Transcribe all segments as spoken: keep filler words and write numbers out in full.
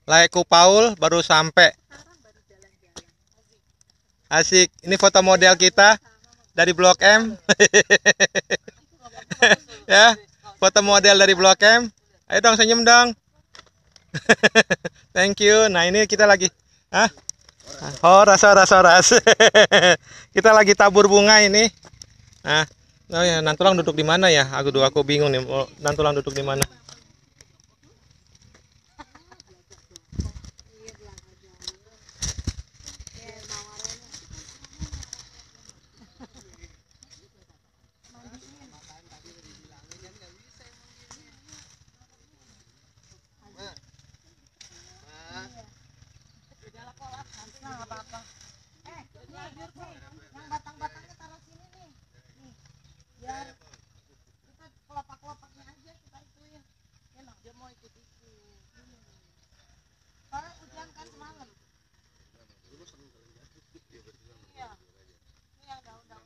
Laiku Paul baru sampai. Asik. Ini foto model kita dari Blok M. Ya, foto model dari Blok M. Ayo dong senyum dong. Thank you. Nah, ini kita lagi Hah? Horas, horas, horas. Kita lagi tabur bunga ini. Nah, oh ya, Nantulang duduk di mana ya? Aku aku bingung nih. Oh, Nantulang duduk di mana? Yang batang-batangnya taruh sini nih. Nih. Biar kita kelopak-kelopaknya aja kita ituin. Ya noh, dia mau ikut-ikut. Soalnya hujan kan semalam. Iya. Ini yang daun-daun.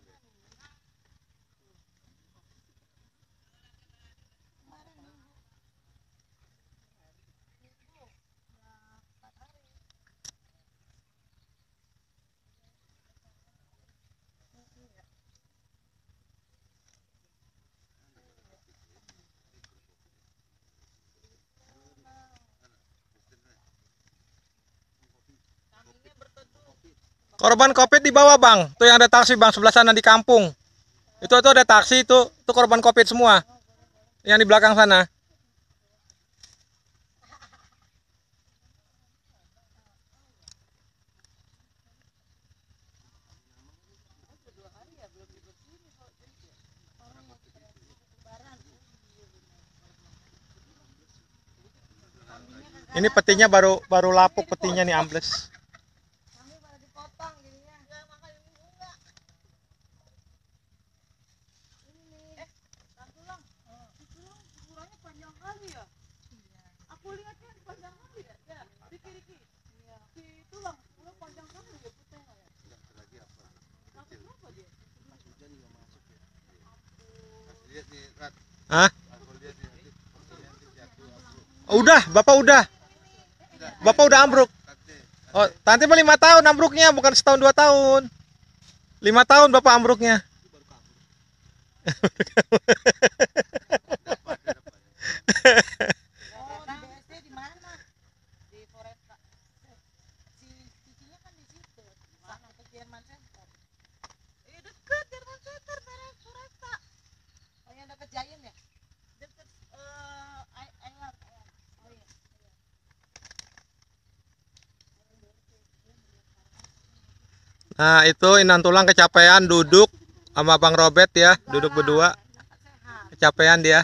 Korban Covid di bawah, Bang. Tuh yang ada taksi, Bang, sebelah sana di kampung. Itu itu ada taksi itu, itu korban Covid semua. Yang di belakang sana. Ini petinya baru baru lapuk petinya nih ambles. Aku lihatnya panjang kali ya, ya, di kiri-kiri. Iya. Si tulang, tulang panjang kali ya putih ya. Enggak lagi apa? Tapi kenapa dia? Pas hujan juga masuk ya. Aku lihat nih, Rat. Hah? Aku lihat nih nanti nanti jatuh ambruk. Udah, Bapak udah. Bapak udah ambruk. Oh, nanti mah lima tahun ambruknya, bukan setahun dua tahun. Lima tahun Bapak ambruknya. Nah, itu Inang Tulang kecapean duduk sama Bang Robert ya, duduk berdua. Kecapean dia.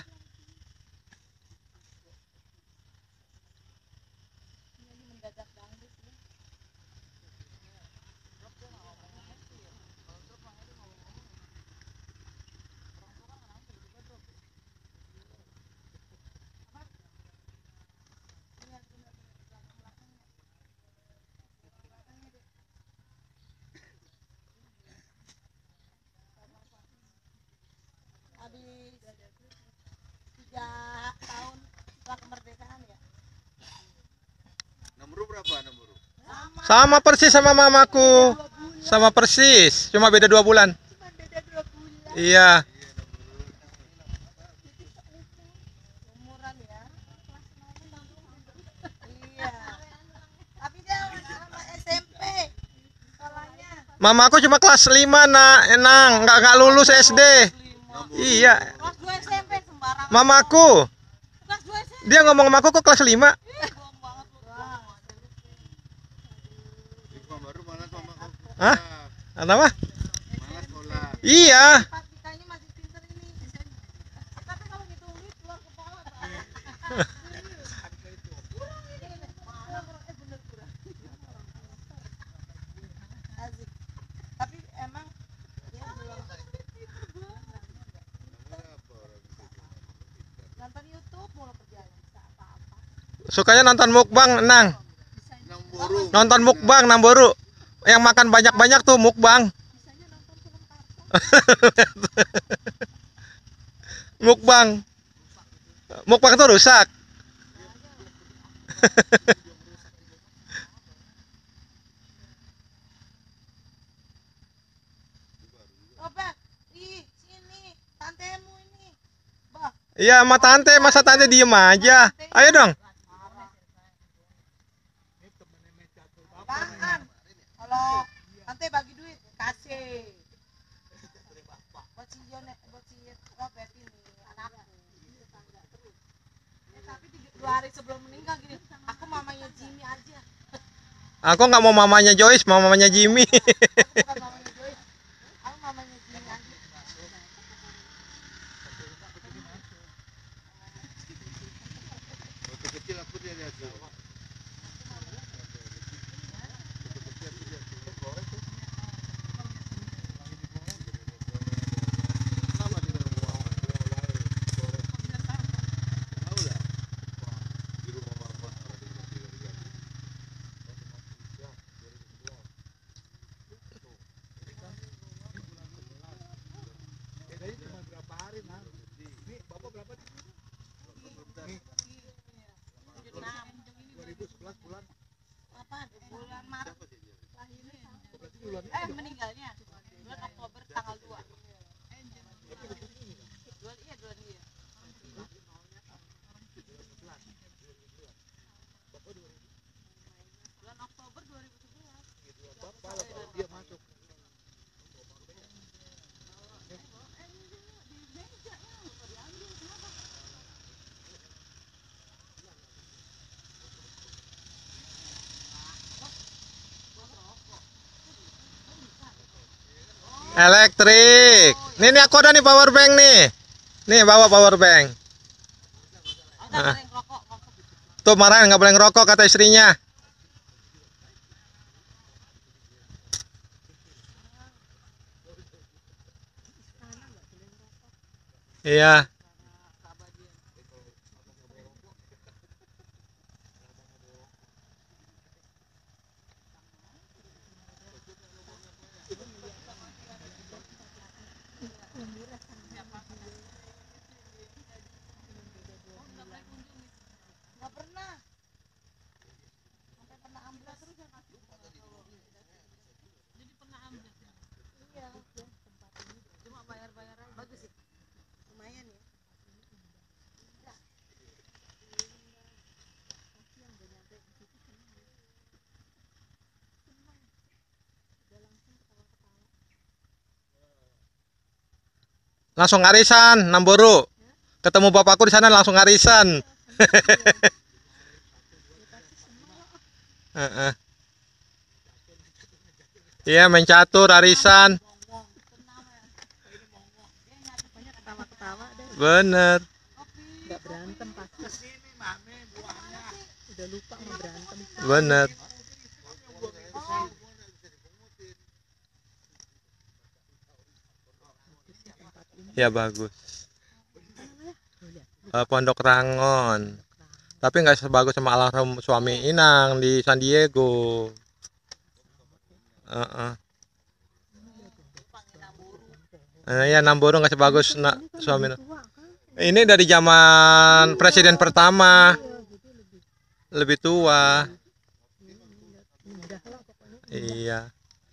Habis tiga tahun setelah kemerdekaan ya. Nomor berapa nomor? Sama. Sama persis sama mamaku. Sama persis, cuma beda dua bulan. Cuma beda dua bulan. Iya. Umuran ya. Iya. Tapi dia sama S M P. Sekolahnya. Mamaku cuma kelas lima, nak, Enang, nggak nggak lulus S D. Iya. Kelas dua S M P sembarang. Mamaku. Kelas dua S M P. Dia ngomong sama aku kok kelas lima. Ih, bohong banget lu. Wah. Info baru malas mama kau. Hah? Kenapa? Malas sekolah. Iya. Matematikanya masih pinter ini. Tapi kalau ngitung duit keluar kepala. Kurang ini. Eh bener kurang. Asik. Tapi emang dia belum nonton YouTube mulu kerjanya bisa apa-apa. Sukanya nonton mukbang, Enang. Namboru. Nonton mukbang Namboru. Yang makan banyak-banyak tuh mukbang. Bisanya nonton film kartun. Mukbang. Mukbang tuh rusak. Iya, sama tante, masa tante diem aja? Ayo dong. Apaan? Kalau nanti bagi duit kasih. Buat si Jon, buat si Robert ini anakku. Ya, tapi tiga, dua hari sebelum meninggal gini, aku mamanya Jimmy aja. Aku nggak mau mamanya Joyce, mau mamanya Jimmy. Aku bukan mamanya Joyce, aku mamanya Jimmy aja. Waktu kecil aku dia lihat tuh. Kenapa tidak mau tahu lah di rumah mama orang di di di Apaan? Bulan Maret siapa sih dia? lahirnya. Eh meninggalnya bulan Oktober tanggal dua. Dua iya dua iya. Bulan Oktober dua ribu sebelas. Dia masuk. Elektrik. Nih, nih aku ada nih power bank nih. Nih, bawa power bank. Ada Ah. goreng rokok, rokok. Tuh marahin nggak boleh ngerokok kata istrinya. Iya. Nggak pernah. Sampai pernah amblas terus ya kasih. Jadi pernah amblas. Iya. Cuma bayar-bayar aja. Bagus sih. Lumayan ya. Langsung arisan, Namboru. Ketemu bapakku di sana langsung arisan. Heeh. Iya, main catur arisan. Ketawa-ketawa deh. Bener. Nggak berantem pasti. Udah lupa mau berantem. Bener. Ya bagus. Eh, Pondok Rangon. Tapi nggak sebagus sama almarhum suami Inang di San Diego. Heeh. Eh, ya Namboru nggak sebagus na, suami Inang. Ini dari zaman presiden pertama. Lebih tua. Iya.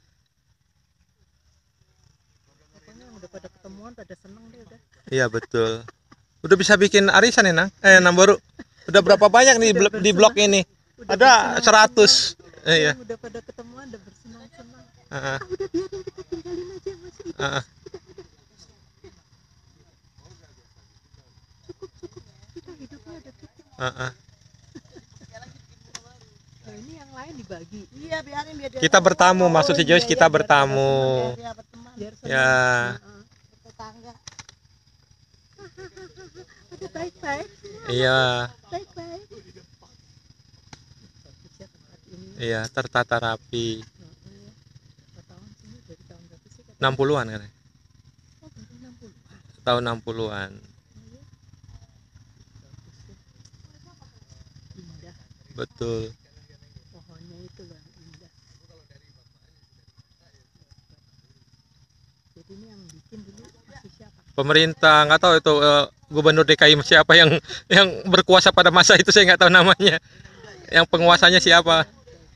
Pokoknya udah pada ketemuan pada seneng deh udah. Iya betul. Udah bisa bikin arisan ya, Nang? Eh, Namboru. Udah berapa banyak nih blo- di blok ini? Ada seratus. Eh, iya. Udah pada ketemuan udah bersenang-senang. Heeh. Udah biarin kita tinggalin aja masih itu. Heeh. Kita hidupnya udah cukup. Heeh. Nah, ini yang lain dibagi. Iya, biarin biar dia Kita bertamu, maksud si Joyce kita bertamu. biar berteman. Biar senang. Ya. Heeh. Tetangga. Udah baik-baik. Iya. Baik-baik. Iya, tertata rapi. enam puluhan kan? Tahun enam puluhan. Indah Betul. pohonnya itu loh indah. Jadi ini yang bikin dulu masih siapa? Pemerintah nggak tahu itu eh, gubernur D K I siapa yang yang berkuasa pada masa itu, saya nggak tahu namanya. Yang penguasanya siapa?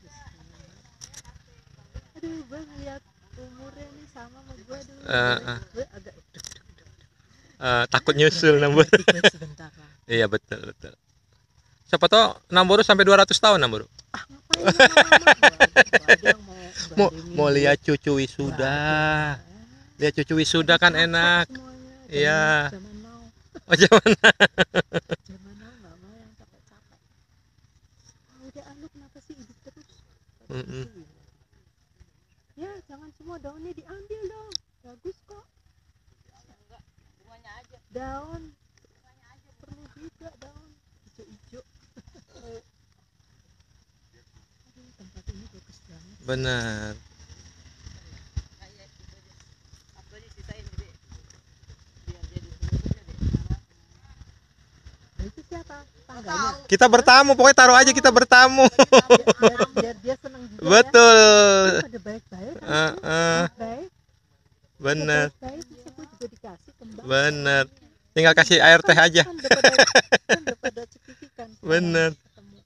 Aduh, bang lihat umurnya nih sama sama gua dulu. Eh, eh. Gua agak Eh, takut nyusul Namburu. Ikut sebentar lah. Iya betul betul. Siapa tahu Namburu sampai dua ratus tahun Namburu. Ah, ngapain lama-lama? Nggak ada yang mau Mau gandengin mau gue. lihat cucu Nggak wisuda. ada. Lihat cucu wisuda kan Capek enak. semuanya. Zaman- Iya. Zaman now, Oh jangan. zaman now nggak mau yang capek-capek. Ah, udah ah, lu kenapa sih hidup terus? Kata Mm-mm. gituin. Ya jangan semua daunnya diambil dong. Bagus kok. Daun. Perlu juga daun. Hijau-hijau. Aduh, tempat ini bagus banget. Benar. Nah, itu siapa? Tangganya. Kita bertamu, pokoknya taruh aja kita bertamu. Biar, biar dia senang juga ya. Betul. Pada baik-baik. Eh, eh, Baik. benar, Baik. Bisa gue juga dikasih kembang. benar. Tinggal kasih air teh aja. Kan udah pada, kan udah pada cekikikan. Bener. Ketemu.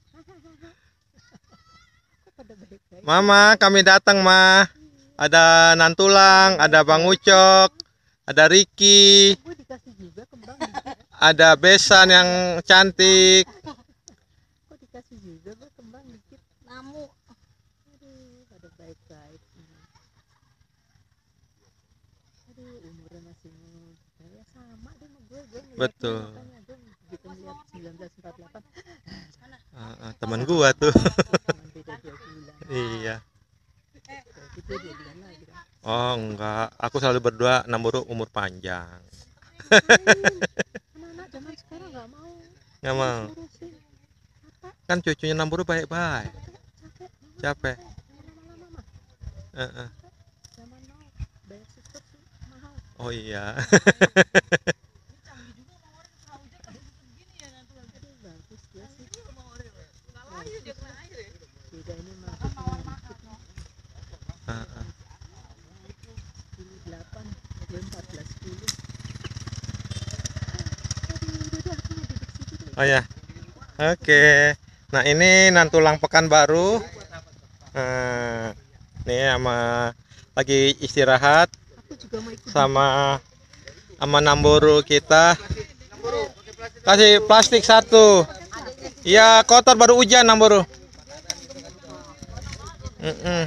Kok pada baik-baik. Mama, kami datang, Ma. Ada Nantulang, ada Bang Ucok, ada Ricky, Gue dikasih juga kembang dikit. ada Besan yang cantik. Kok dikasih juga gue kembang dikit. Namu. Aduh, pada baik-baik. Aduh, umurnya masih muda. Ya sama deh sama gue. Gue ngeliatnya Betul. makanya gue begitu ngeliat seribu sembilan ratus empat puluh delapan. Ah, ah, teman gua tuh. Cuman beda dua bulan. Iya. Kayak gitu dua bulan lagi kan. Oh, enggak. Aku selalu berdoa Namburu umur panjang. Anak-anak zaman sekarang nggak mau. Nggak mau. Ngurusin. Apa? Kan cucunya Namburu baik-baik. Capek. Mama. Capek. Lama-lama mah. Eh, eh. Zaman now bayar suster sih mahal. Oh iya. Aduh, bagus dia sih. Beda ini mah kucingnya dikit nih. Ah, ah. Sepuluh delapan, gue empat belas sepuluh. Aduh, udah dah, aku mau duduk situ deh. Oh ya. Oke. Nah, ini Nantulang Pekanbaru. Nah, ini sama lagi istirahat Aku juga mau ikut. sama sama Namburu kita. Kasih plastik satu. Iya, kotor baru hujan Namburu. Mm-mm.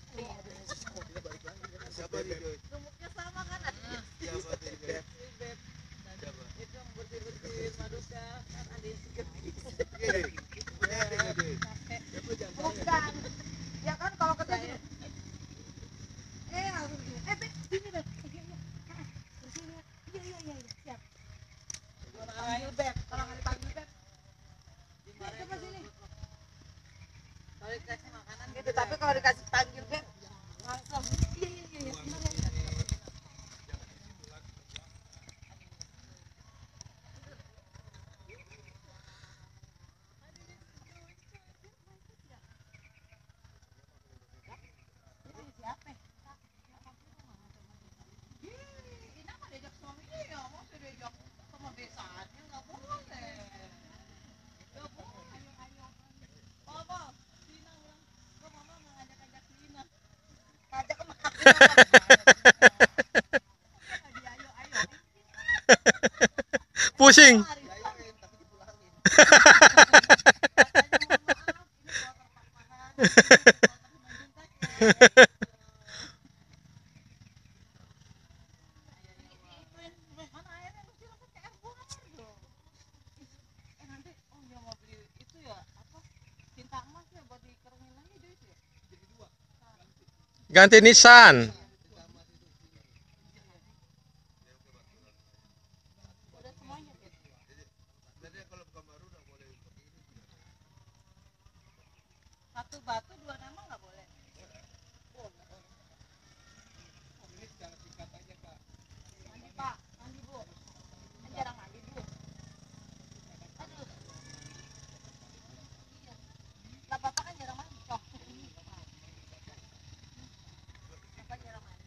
Ya kan kalau kerja gini. Eh, harus gini. Eh, Beb, sini, Beb. Eh, iya, iya. Ah, ah, bersini ya. Iya, iya, iya, iya, siap. Panggil Beb, kalau nggak dipanggil Beb. Beb, coba sini. Kalau dikasih makanan gitu, tapi kalau dikasih panggil Beb, langsung. Iya, iya, iya, iya, sebentar ya. Pusing. Ganti Nissan. Satu batu dua nama nggak boleh. Mandi Pak, mandi Bu. Kan jarang mandi Bu. Aduh. Iya. Lah Bapak kan jarang mandi. Cok. Bapak jarang mandi.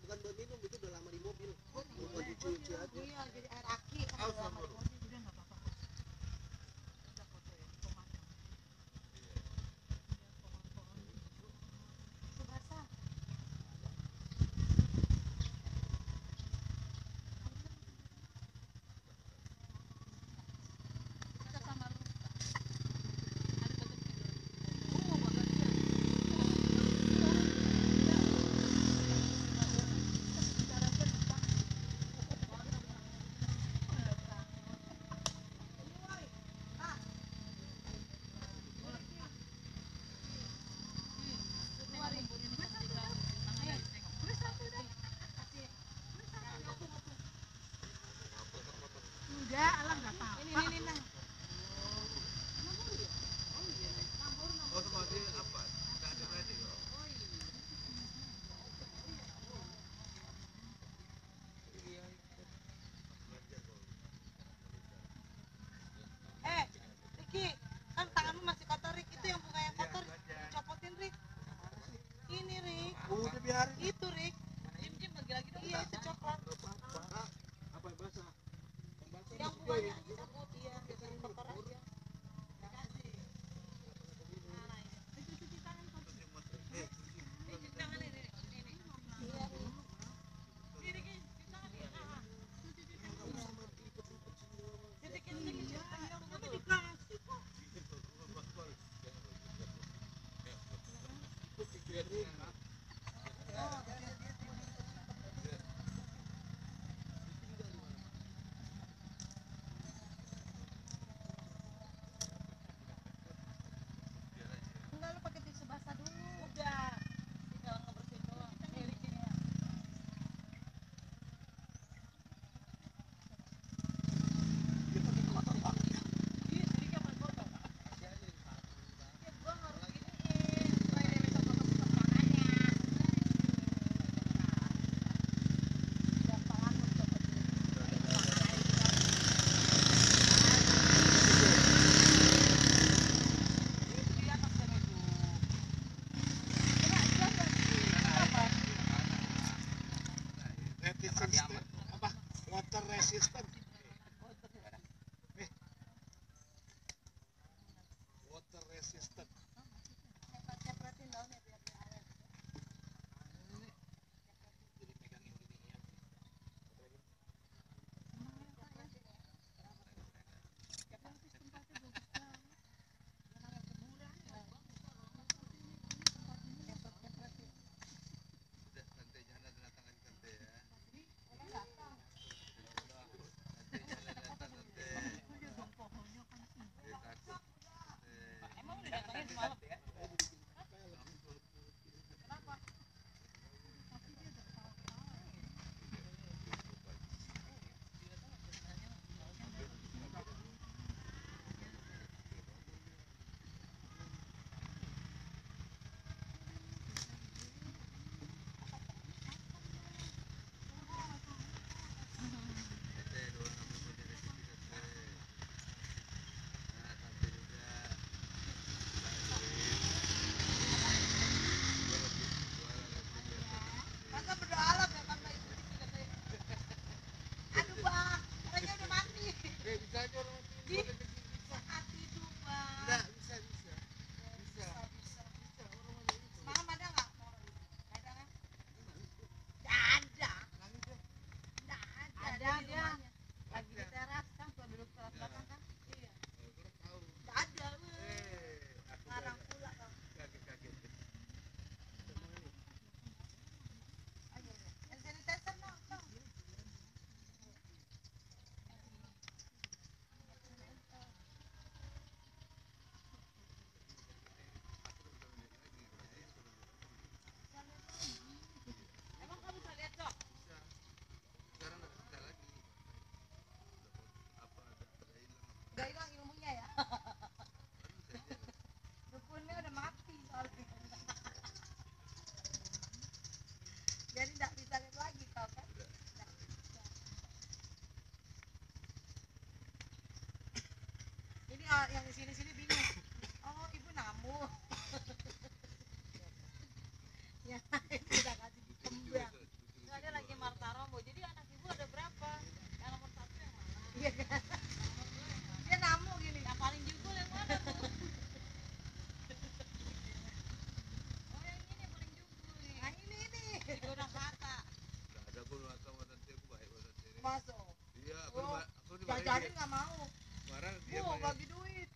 itu kan buat minum, itu udah lama di mobil. Buat dicuci aja. Iya, jadi air aki kan udah lama di mobil. Udah nggak apa-apa. Udah foto ya, pemandangan. Subasa. Kita sama lu. Ada bagat tidur. Oh, bagat enggak, alam enggak tahu. Ini ini nah. Oh, sama dia apa? Enggak ada ready kok. Eh, Riki, kan tanganmu masih kotor, Rik. Itu yang bunga yang kotor. Copotin, Rik. Ini, Rik. Udah biarin. Itu, Rik. Jim-jim bagi lagi dong. Iya, itu coklat. Apa yang basah? Yang bunganya aja cabut, iya. Biarin kotor aja. Nah, ini. Itu cuci tangan, Kak. Eh, Ini cuci tangan ini, Rik. Ini, ini. Iya, Rik. Ini, Rik. Cuci tangan, Rik. Ah, ah. Cuci tangan. Sedikit-sedikit cuci tangan. Tapi dikasih kok. Enggak, lu pakai tisu basah dulu. Udah. Tinggal ngebersihin doang. Nih, Rik, ini ya. Ih, sedikit pakai kotor. Ya, gua harus giniin. Supaya dia bisa kotor-kotor tangannya. Dan tanganmu bisa bersih. Itu di atas sana itu. Coba, coba, apa? resistant apa? Water resistant. Eh. Water resistant. Cepretin daunnya biar dia awet. Jadi megangin gini ya. Udah santai, jangan ada datang lagi santai ya. Santai, jangan datang santai. Dia takut. Eh, Emang udah datangin semalam? santai dulu namanya punya rezeki santai. Nah, santai juga. Masa berdoa alam ya Bang Baik sedikit katanya. Aduh Bang, orangnya udah mati. Eh, bisa aja orang Di mati bisa. saat itu Bang. Enggak, bisa bisa. Bisa. Bisa, bisa. Bisa orang mana itu. Semalam ada nggak? Nggak ada kan? Nggak ada. Nangis ya. Nggak ada. Ada dia. di rumahnya. Lagi di teras kan, tuh duduk teras belakang kan. Iya. Oh, gua tahu. Nggak ada. Eh, aku Larang udah pula Bang. kaget-kaget. Ayo, hand sanitizer dong, Bang. Emang kamu bisa lihat Cok? Bisa. Sekarang nggak bisa lagi. Apa ada ada hilang apa? Nggak hilang ilmunya ya. Baru bisa aja. Dukunnya udah mati soalnya. Jadi nggak bisa lihat lagi kau kan? Udah. Nggak bisa. Ini ah, yang di sini-sini bingung. Oh, ibu namu. Ya, itu udah kasih Lucu lucu kembang. itu, lucu Nggak masuk. Iya, aku Oh, ma- aku dimarahin jajanin dia. nggak mau. Marah dia Oh, marah. bagi duit.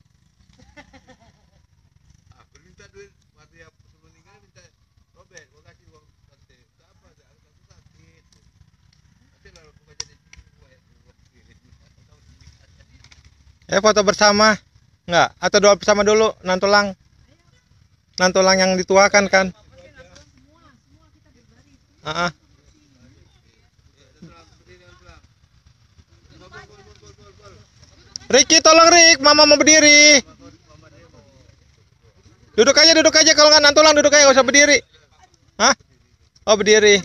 Aku minta duit waktu ya sebelum meninggal minta Robert, gua kasih uang nanti. Apa ada aku sakit. Nanti lalu aku jadi gua ya gua. Eh foto bersama. Enggak, atau doa bersama dulu nantulang. Nantulang yang dituakan kan. Heeh. Ricky tolong Rik, mama mau berdiri. Duduk aja, duduk aja kalau nggak nantulang duduk aja, nggak usah berdiri. Hah? Oh berdiri.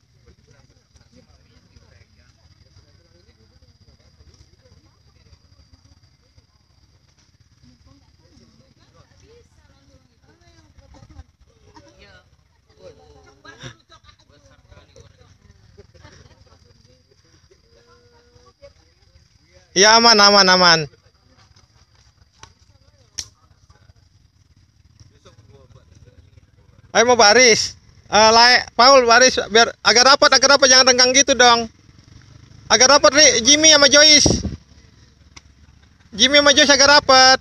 Iya aman, aman, aman. Ayo mau baris. Eh, lae, Paul baris biar agak rapat, agak rapat jangan renggang gitu dong. Agak rapat nih, Jimmy sama Joyce. Jimmy sama Joyce agak rapat.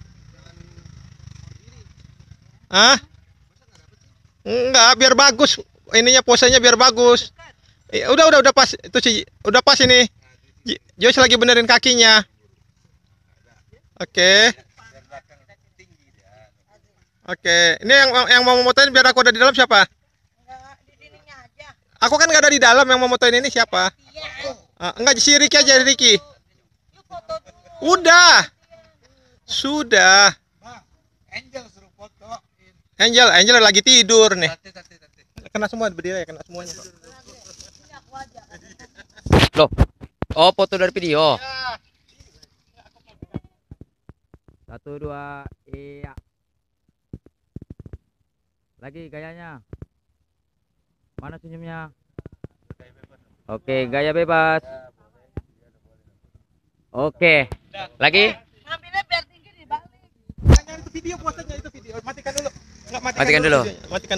Hah? Enggak, biar bagus. Ininya posenya biar bagus. Eh, udah, udah, udah pas. Itu sih, udah pas ini. J- Joyce lagi benerin kakinya. Oke. Oke. Ini yang yang mau motoin biar aku ada di dalam siapa? Enggak, di sininya aja. Aku kan nggak ada di dalam, yang mau motoin ini siapa? Iya. Ah, enggak, si Ricky aja, Ricky. Yuk foto dulu. Udah. Sudah. Angel suruh foto. Angel, Angel lagi tidur nih. Tante tante tante. Kena semua berdiri ya, kena semuanya. Kok. Ini aku aja. Loh. Oh, foto dari video. Satu, dua, iya. Lagi gayanya. Mana senyumnya? Oke, gaya bebas. Oke. Lagi? Ngambilnya biar tinggi dibalik. Jangan itu video posenya itu video. Matikan dulu. Enggak Matikan dulu. videonya. Matikan